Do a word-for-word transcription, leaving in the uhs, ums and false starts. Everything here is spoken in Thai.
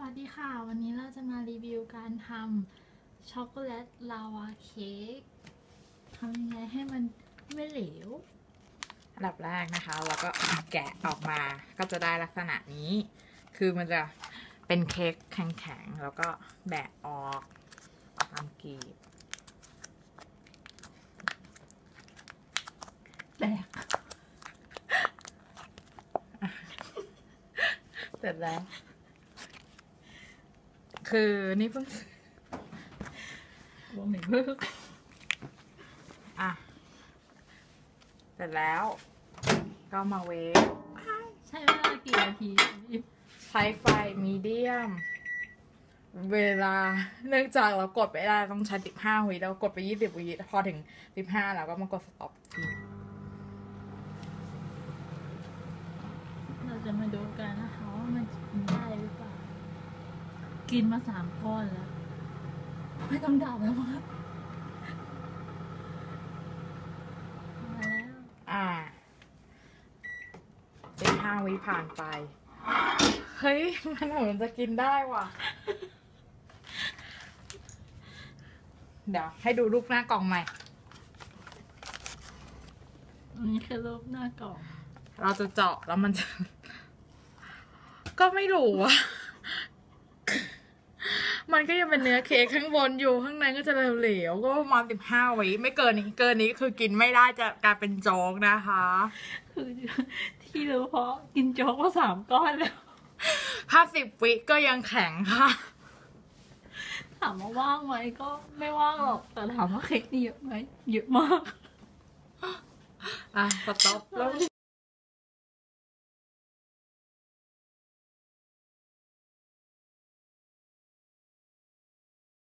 วัสดีค่ะวันนี้เราจะมารีวิวการทำช็อกโกแลตลาวาเค้กทำยังไงให้มันไม่เหลวอันดับแรกนะคะเราก็แกะออกมาก็จะได้ลักษณะนี้คือมันจะเป็นเค้กแข็งๆแล้วก็แบะออกตามกลีบแบกเสร็จแล้วคือนี่เพิ่งวงไหนเพิ่งอ่ะเสร็จแล้วก็มาเวฟใช้เวลากี่นาทีใช้ไฟมีเดียมเวลาเนื่องจากเรากดไปได้ต้องใช้สิบห้าวิแล้วกดไปยี่สิบวิพอถึงสิบห้าแล้วก็มากดสต็อปทีเราจะมาดูกันนะคะว่ามันกินได้หรือเปล่ากินมาสามก้อนแล้วไม่ต้องดับแล้วมั้งมาแล้วอ่าสิบห้าวิผ่านไปเฮ้ยมันเหมือนจะกินได้ว่ะเดี๋ยวให้ดูรูปหน้ากล่องใหม่อันนี้คือรูปหน้ากล่องเราจะเจาะแล้วมันจะก็ไม่รู้ว่ะมันก็ยังเป็นเนื้อเค้กข้างบนอยู่ข้างในก็จะเหลวๆก็ประมาณสิบห้าวิไม่เกินนี้เกินนี้คือกินไม่ได้จะกลายเป็นโจ๊กนะคะคือที่รู้เพราะกินโจ๊กมาสามก้อนแล้วถ้าสิบวิก็ยังแข็งค่ะถามว่าว่างไหมก็ไม่ว่างหรอกแต่ถามว่าเค้กนี่เยอะไหมเยอะมากอ่ะสต็อปแล้ว